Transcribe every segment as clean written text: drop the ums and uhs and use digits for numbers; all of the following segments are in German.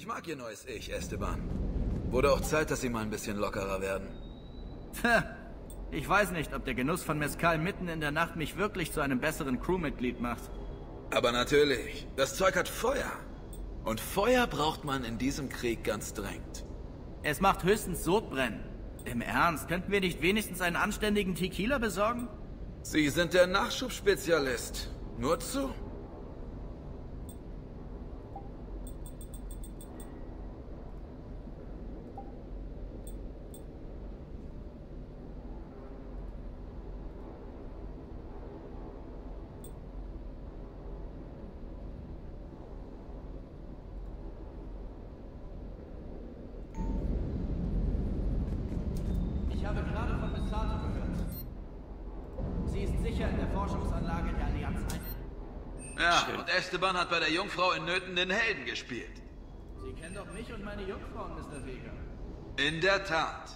mag Ihr neues Ich, Esteban. Wurde auch Zeit, dass Sie mal ein bisschen lockerer werden. Tja, ich weiß nicht, ob der Genuss von Mezcal mitten in der Nacht mich wirklich zu einem besseren Crewmitglied macht. Aber natürlich, das Zeug hat Feuer. Und Feuer braucht man in diesem Krieg ganz dringend. Es macht höchstens Sodbrennen. Im Ernst, könnten wir nicht wenigstens einen anständigen Tequila besorgen? Sie sind der Nachschubspezialist. Nur zu. Ich habe gerade von Miss Sato gehört. Sie ist sicher in der Forschungsanlage der Allianz ein. Ja, und Esteban hat bei der Jungfrau in Nöten den Helden gespielt. Sie kennen doch mich und meine Jungfrauen, Mr. Vega. In der Tat.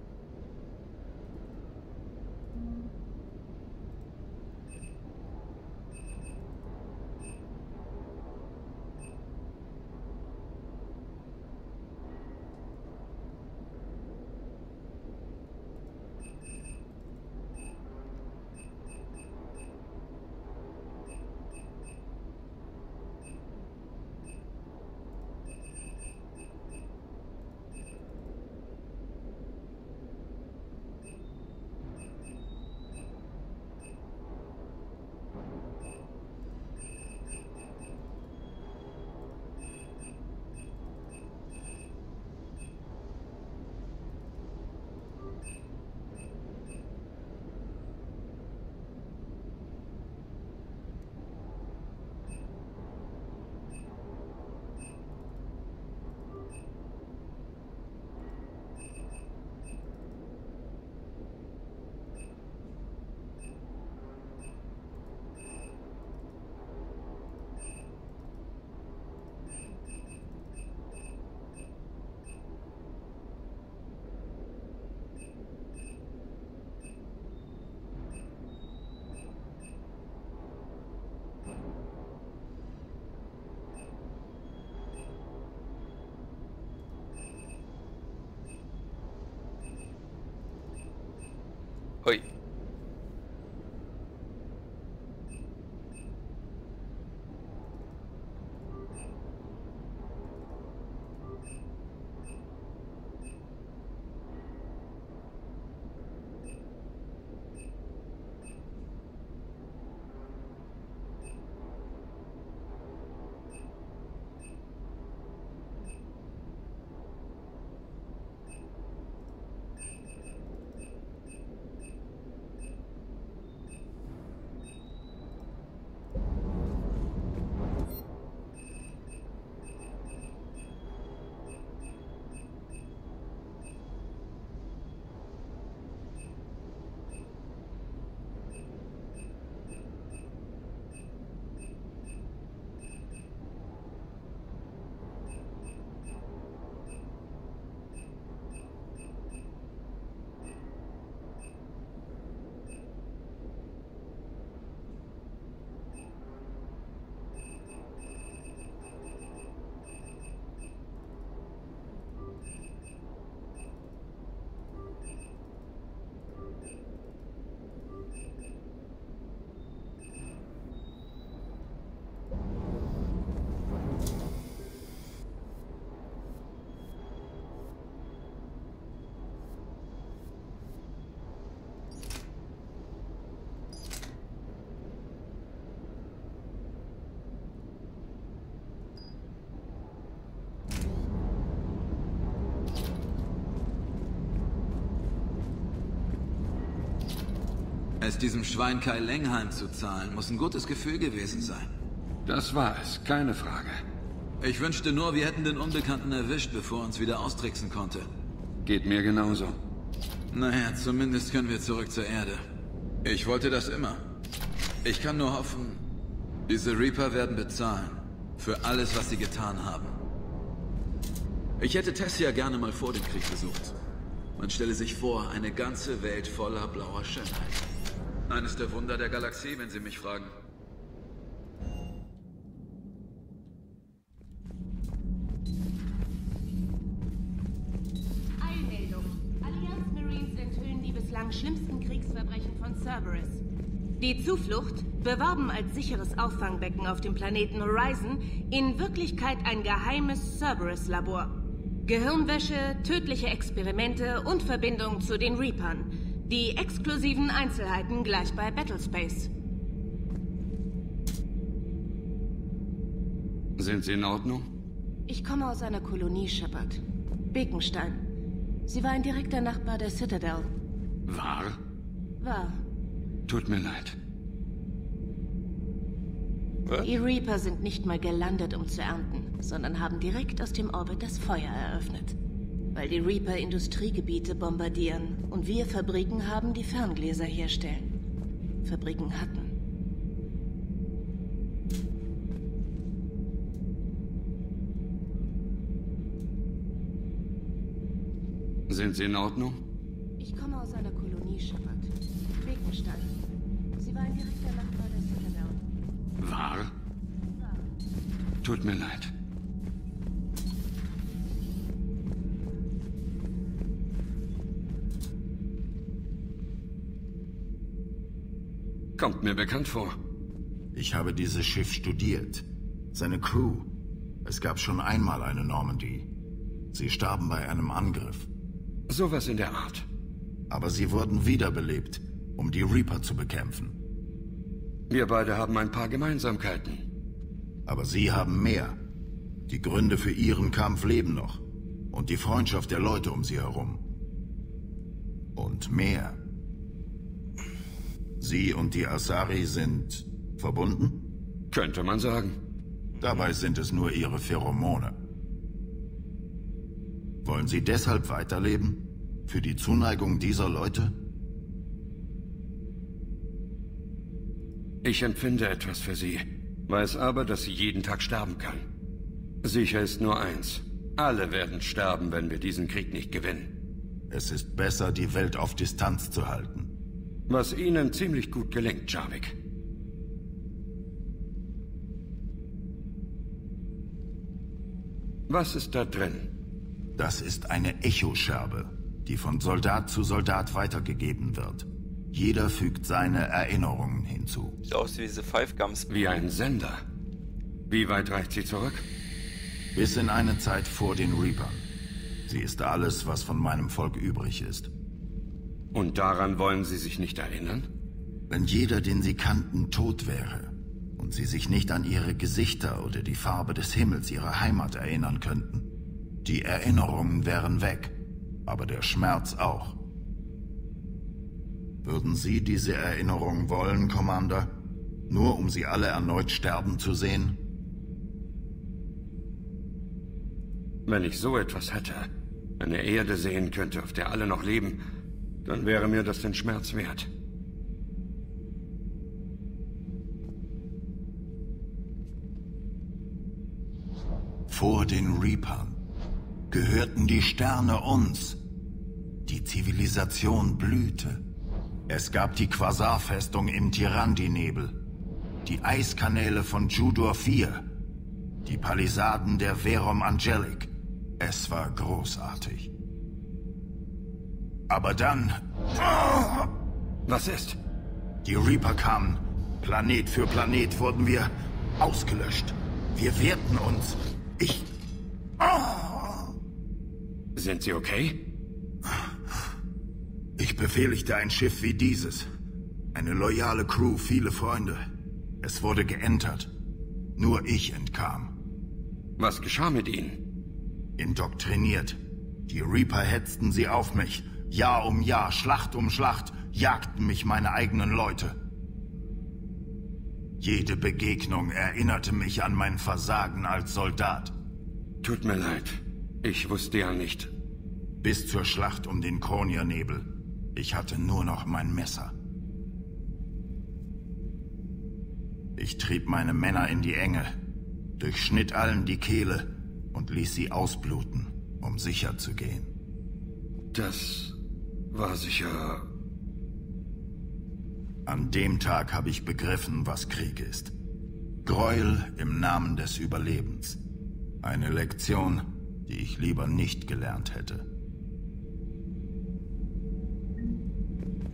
Hui. Es diesem Schwein Kai Lengheim zu zahlen, muss ein gutes Gefühl gewesen sein. Das war es, keine Frage. Ich wünschte nur, wir hätten den Unbekannten erwischt, bevor er uns wieder austricksen konnte. Geht mir genauso. Naja, zumindest können wir zurück zur Erde. Ich wollte das immer. Ich kann nur hoffen, diese Reaper werden bezahlen. Für alles, was sie getan haben. Ich hätte Tessia gerne mal vor dem Krieg besucht. Man stelle sich vor, eine ganze Welt voller blauer Schönheit. Eines der Wunder der Galaxie, wenn Sie mich fragen. schlimmsten Kriegsverbrechen von Cerberus. Die Zuflucht, beworben als sicheres Auffangbecken auf dem Planeten Horizon, in Wirklichkeit ein geheimes Cerberus-Labor. Gehirnwäsche, tödliche Experimente und Verbindung zu den Reapern. Die exklusiven Einzelheiten gleich bei Battlespace. Sind Sie in Ordnung? Ich komme aus einer Kolonie, Shepard. Bekenstein. Sie war ein direkter Nachbar der Citadel. War? War. Tut mir leid. Was? Die Reaper sind nicht mal gelandet, um zu ernten, sondern haben direkt aus dem Orbit das Feuer eröffnet. Weil die Reaper Industriegebiete bombardieren und wir Fabriken haben, die Ferngläser herstellen. Fabriken hatten. Sind Sie in Ordnung? Ich komme aus einer Kolonie, Shepard. Bekenstein. Sie war ein direkter Nachbar der Citadel. War? Tut mir leid. Kommt mir bekannt vor. Ich habe dieses Schiff studiert. Seine Crew. Es gab schon einmal eine Normandy. Sie starben bei einem Angriff. Sowas in der Art. Aber sie wurden wiederbelebt, um die Reaper zu bekämpfen. Wir beide haben ein paar Gemeinsamkeiten. Aber sie haben mehr. Die Gründe für ihren Kampf leben noch. Und die Freundschaft der Leute um sie herum. Und mehr. Sie und die Asari sind verbunden? Könnte man sagen. Dabei sind es nur ihre Pheromone. Wollen Sie deshalb weiterleben? Für die Zuneigung dieser Leute? Ich empfinde etwas für sie, weiß aber, dass sie jeden Tag sterben kann. Sicher ist nur eins. Alle werden sterben, wenn wir diesen Krieg nicht gewinnen. Es ist besser, die Welt auf Distanz zu halten. Was Ihnen ziemlich gut gelingt, Jarvik. Was ist da drin? Das ist eine Echoscherbe, die von Soldat zu Soldat weitergegeben wird. Jeder fügt seine Erinnerungen hinzu. Sieht aus wie diese Five Gums. Wie ein Sender. Wie weit reicht sie zurück? Bis in eine Zeit vor den Reapern. Sie ist alles, was von meinem Volk übrig ist. Und daran wollen Sie sich nicht erinnern? Wenn jeder, den Sie kannten, tot wäre und Sie sich nicht an ihre Gesichter oder die Farbe des Himmels ihrer Heimat erinnern könnten. Die Erinnerungen wären weg, aber der Schmerz auch. Würden Sie diese Erinnerung wollen, Commander? Nur um sie alle erneut sterben zu sehen? Wenn ich so etwas hätte, eine Erde sehen könnte, auf der alle noch leben, dann wäre mir das den Schmerz wert. Vor den Reapern gehörten die Sterne uns. Die Zivilisation blühte. Es gab die Quasar-Festung im Tirandi-Nebel, die Eiskanäle von Judor 4, die Palisaden der Verum Angelic. Es war großartig. Aber dann... Was ist? Die Reaper kamen. Planet für Planet wurden wir ausgelöscht. Wir wehrten uns. Sind Sie okay? Ich befehligte ein Schiff wie dieses. Eine loyale Crew, viele Freunde. Es wurde geentert. Nur ich entkam. Was geschah mit Ihnen? Indoktriniert. Die Reaper hetzten sie auf mich. Jahr um Jahr, Schlacht um Schlacht, jagten mich meine eigenen Leute. Jede Begegnung erinnerte mich an mein Versagen als Soldat. Tut mir leid. Ich wusste ja nicht. Bis zur Schlacht um den Kroniernebel. Ich hatte nur noch mein Messer. Ich trieb meine Männer in die Enge, durchschnitt allen die Kehle und ließ sie ausbluten, um sicher zu gehen. Das war sicher... An dem Tag habe ich begriffen, was Krieg ist. Gräuel im Namen des Überlebens. Eine Lektion, die ich lieber nicht gelernt hätte.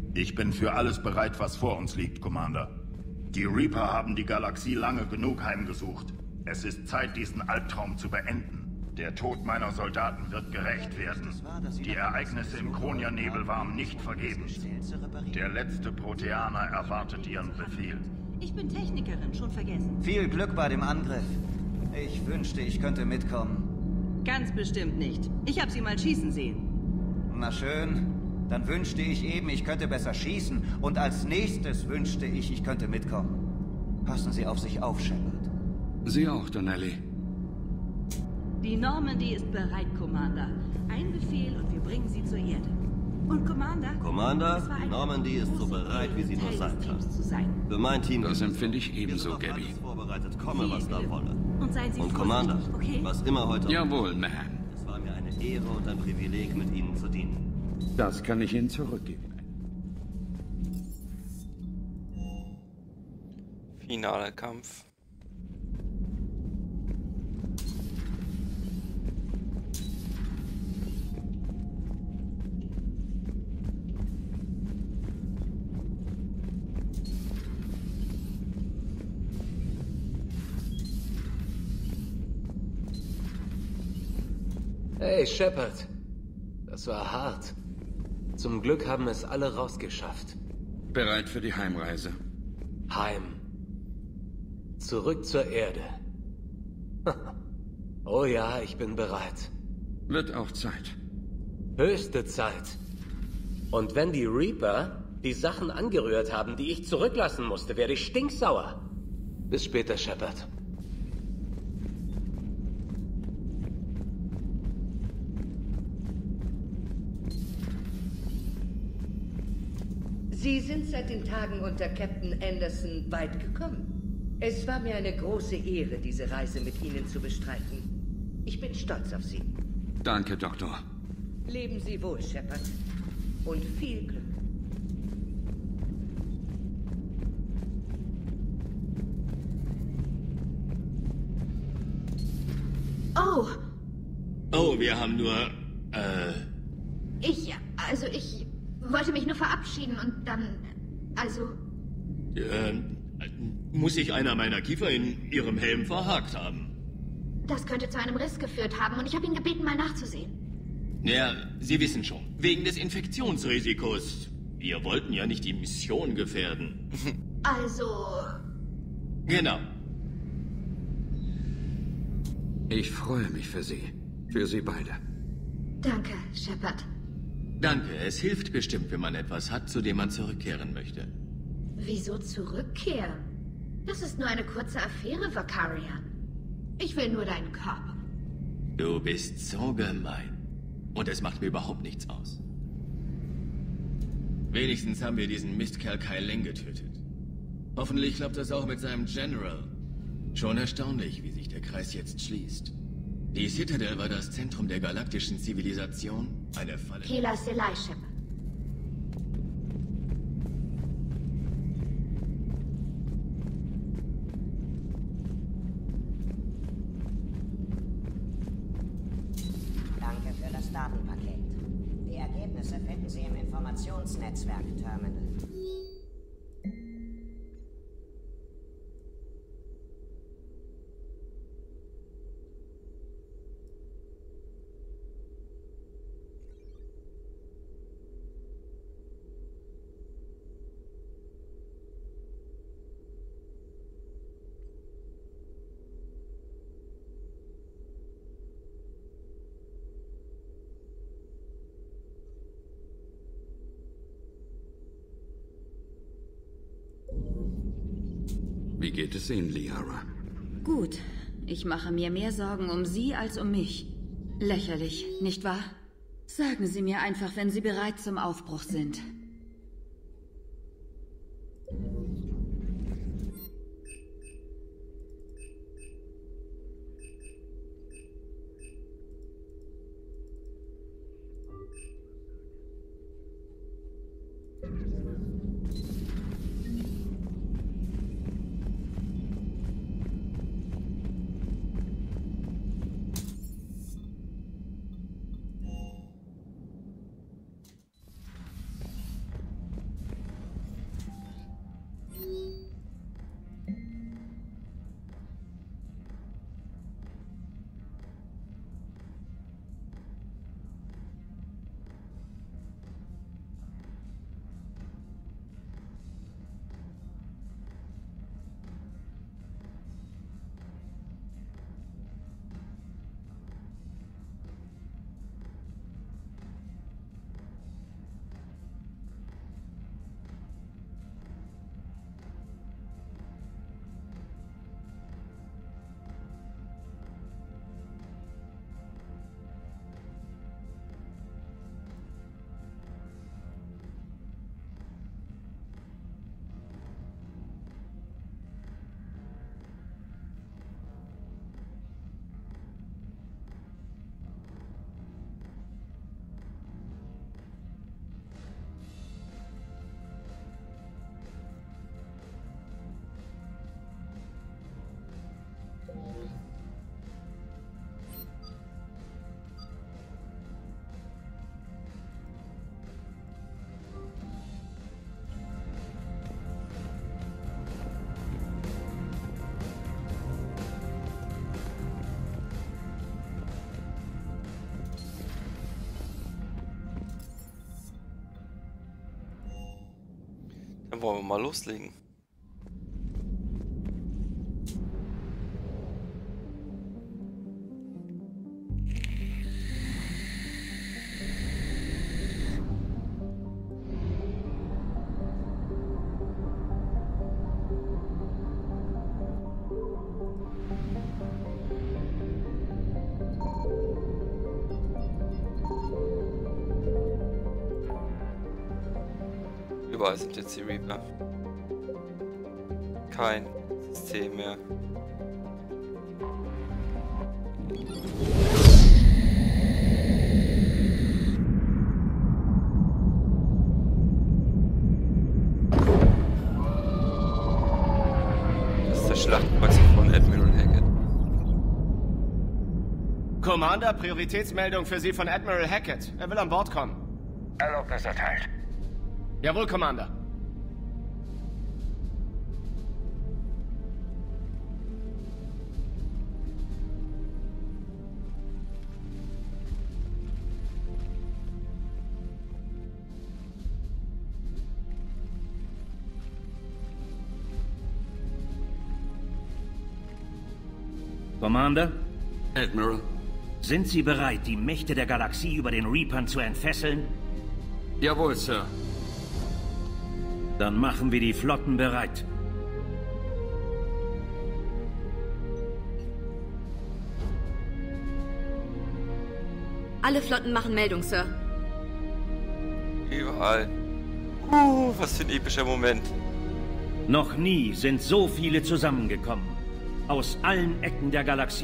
Ich bin für alles bereit, was vor uns liegt, Commander. Die Reaper haben die Galaxie lange genug heimgesucht. Es ist Zeit, diesen Albtraum zu beenden. Der Tod meiner Soldaten wird gerächt werden. Die Ereignisse im Kronia-Nebel waren nicht vergebens. Der letzte Proteaner erwartet ihren Befehl. Ich bin Technikerin, schon vergessen. Viel Glück bei dem Angriff. Ich wünschte, ich könnte mitkommen. Ganz bestimmt nicht. Ich habe sie mal schießen sehen. Na schön. Dann wünschte ich eben, ich könnte besser schießen. Und als nächstes wünschte ich könnte mitkommen. Passen Sie auf sich auf, Shepard. Sie auch, Donnelly. Die Normandy ist bereit, Commander. Ein Befehl und wir bringen sie zur Erde. Und Commander? Commander, es war die eine Normandy ist so große bereit, Ehre, wie sie nur Teil sein des kann. Teams zu sein. Für mein Team... Das empfinde ich Wir ebenso, sind auf Gabby. alles vorbereitet, komme, Viel was da Glück. wolle. Und seien Sie Und vorsichtig, Commander, okay? was immer heute... Jawohl, Ma'am. Es war mir eine Ehre und ein Privileg, mit Ihnen zu dienen. Das kann ich Ihnen zurückgeben. Finaler Kampf. Hey, Shepard. Das war hart. Zum Glück haben es alle rausgeschafft. Bereit für die Heimreise. Heim. Zurück zur Erde. Oh ja, ich bin bereit. Wird auch Zeit. Höchste Zeit. Und wenn die Reaper die Sachen angerührt haben, die ich zurücklassen musste, werde ich stinksauer. Bis später, Shepard. Sie sind seit den Tagen unter Captain Anderson weit gekommen. Es war mir eine große Ehre, diese Reise mit Ihnen zu bestreiten. Ich bin stolz auf Sie. Danke, Doktor. Leben Sie wohl, Shepard. Und viel Glück. Oh, Oh, wir haben nur, ich wollte mich nur verabschieden und dann, muss sich einer meiner Kiefer in Ihrem Helm verhakt haben. das könnte zu einem Riss geführt haben und ich habe ihn gebeten, mal nachzusehen. Ja, Sie wissen schon, wegen des Infektionsrisikos. Wir wollten ja nicht die Mission gefährden. Also, Genau. Ich freue mich für Sie. Für Sie beide. danke, Shepard. Danke, es hilft bestimmt, wenn man etwas hat, zu dem man zurückkehren möchte. Wieso zurückkehren? Das ist nur eine kurze Affäre, Vakarian. Ich will nur deinen Körper. Du bist so gemein. Und es macht mir überhaupt nichts aus. Wenigstens haben wir diesen Mistkerl Kai Leng getötet. Hoffentlich klappt das auch mit seinem General. Schon erstaunlich, wie sich der Kreis jetzt schließt. Die Citadel war das Zentrum der galaktischen Zivilisation, eine Falle... Kela Selai, Shepard. Danke für das Datenpaket. Die Ergebnisse finden Sie im Informationsnetzwerk-Terminal. Wie geht es Ihnen, Liara? Gut. Ich mache mir mehr Sorgen um Sie als um mich. Lächerlich, nicht wahr? Sagen Sie mir einfach, wenn Sie bereit zum Aufbruch sind. Dann wollen wir mal loslegen. Überall sind jetzt die Reaper. Kein System mehr. Das ist der Schlachtkreuzer von Admiral Hackett. Commander, Prioritätsmeldung für Sie von Admiral Hackett. Er will an Bord kommen. Erlaubnis erteilt. Jawohl, Commander. Commander? Admiral? Sind Sie bereit, die Mächte der Galaxie über den Reapern zu entfesseln? Jawohl, Sir. Dann machen wir die Flotten bereit. Alle Flotten machen Meldung, Sir. Überall. Was für ein epischer Moment. Noch nie sind so viele zusammengekommen. Aus allen Ecken der Galaxie.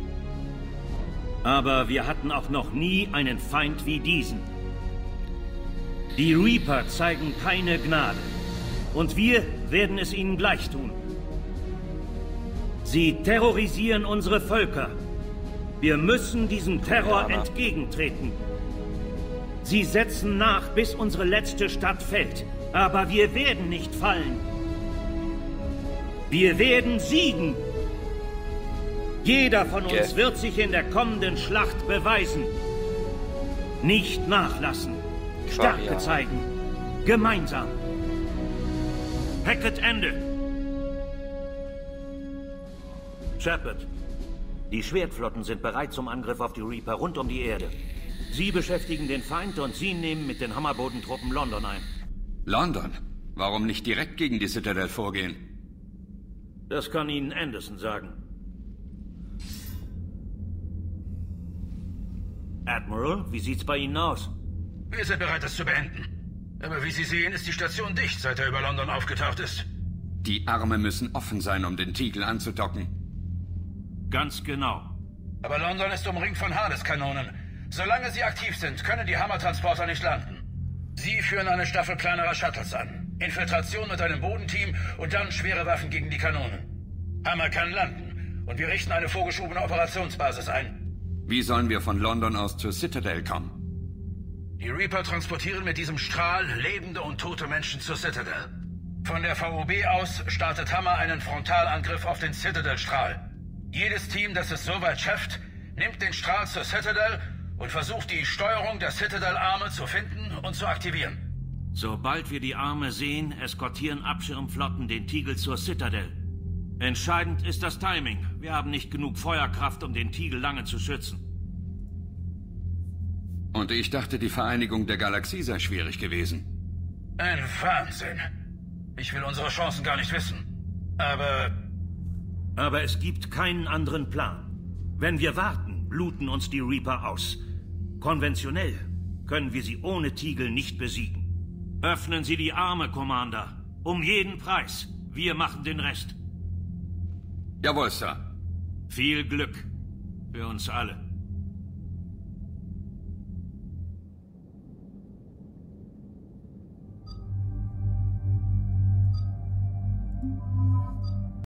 Aber wir hatten auch noch nie einen Feind wie diesen. Die Reaper zeigen keine Gnade. Und wir werden es ihnen gleich tun. Sie terrorisieren unsere Völker. Wir müssen diesem Terror entgegentreten. Sie setzen nach, bis unsere letzte Stadt fällt. Aber wir werden nicht fallen. Wir werden siegen. Jeder von uns wird sich in der kommenden Schlacht beweisen. Nicht nachlassen. Stärke zeigen. Gemeinsam. Hackett, Ende. Shepard, die Schwertflotten sind bereit zum Angriff auf die Reaper rund um die Erde. Sie beschäftigen den Feind und Sie nehmen mit den Hammerbodentruppen London ein. London? Warum nicht direkt gegen die Citadel vorgehen? Das kann Ihnen Anderson sagen. Admiral, wie sieht's bei Ihnen aus? Wir sind bereit, es zu beenden. Aber wie Sie sehen, ist die Station dicht, seit er über London aufgetaucht ist. Die Arme müssen offen sein, um den Tiegel anzudocken. Ganz genau. Aber London ist umringt von Hades-Kanonen. Solange sie aktiv sind, können die Hammertransporter nicht landen. Sie führen eine Staffel kleinerer Shuttles an. Infiltration mit einem Bodenteam und dann schwere Waffen gegen die Kanonen. Hammer kann landen und wir richten eine vorgeschobene Operationsbasis ein. Wie sollen wir von London aus zur Citadel kommen? Die Reaper transportieren mit diesem Strahl lebende und tote Menschen zur Citadel. Von der VOB aus startet Hammer einen Frontalangriff auf den Citadel-Strahl. Jedes Team, das es soweit schafft, nimmt den Strahl zur Citadel und versucht, die Steuerung der Citadel-Arme zu finden und zu aktivieren. Sobald wir die Arme sehen, eskortieren Abschirmflotten den Tiegel zur Citadel. Entscheidend ist das Timing. Wir haben nicht genug Feuerkraft, um den Tiegel lange zu schützen. Und ich dachte, die Vereinigung der Galaxie sei schwierig gewesen. Ein Wahnsinn. Ich will unsere Chancen gar nicht wissen. Aber es gibt keinen anderen Plan. Wenn wir warten, bluten uns die Reaper aus. Konventionell können wir sie ohne Tiegel nicht besiegen. Öffnen Sie die Arme, Commander. Um jeden Preis. Wir machen den Rest. Jawohl, Sir. Viel Glück. Für uns alle.